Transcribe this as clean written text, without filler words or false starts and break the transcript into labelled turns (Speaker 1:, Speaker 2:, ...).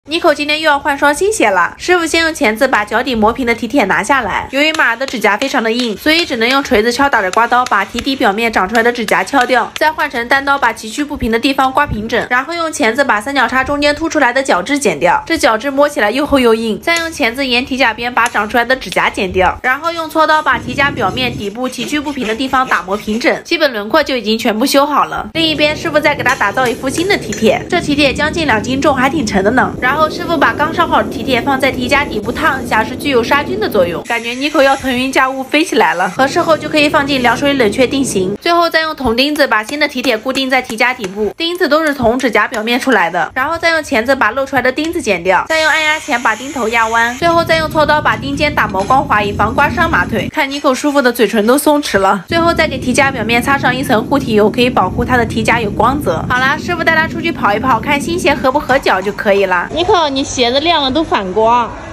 Speaker 1: Nico 今天又要换双新鞋了，师傅先用钳子把脚底磨平的蹄铁拿下来。由于马儿的指甲非常的硬，所以只能用锤子敲打着刮刀把蹄底表面长出来的指甲敲掉，再换成单刀把崎岖不平的地方刮平整，然后用钳子把三角叉中间凸出来的角质剪掉，这角质摸起来又厚又硬，再用钳子沿蹄甲边把长出来的指甲剪掉，然后用锉刀把蹄甲表面底部崎岖不平的地方打磨平整，基本轮廓就已经全部修好了。另一边，师傅再给他打造一副新的蹄铁，这蹄铁将近2斤重，还挺沉的呢。然后师傅把刚烧好的蹄铁放在蹄甲底部烫一下，是具有杀菌的作用，感觉 Nico 要腾云驾雾飞起来了。合适后就可以放进凉水里冷却定型。最后再用铜钉子把新的蹄铁固定在蹄甲底部，钉子都是从指甲表面出来的，然后再用钳子把露出来的钉子剪掉，再用按压钳把钉头压弯，最后再用锉刀把钉尖打磨光滑，以防刮伤马腿。看 Nico 舒服的嘴唇都松弛了。最后再给蹄甲表面擦上一层护体油，可以保护它的蹄甲有光泽。好啦，师傅带他出去跑一跑，看新鞋合不合脚就可以了。
Speaker 2: Nico，你鞋子亮了都反光。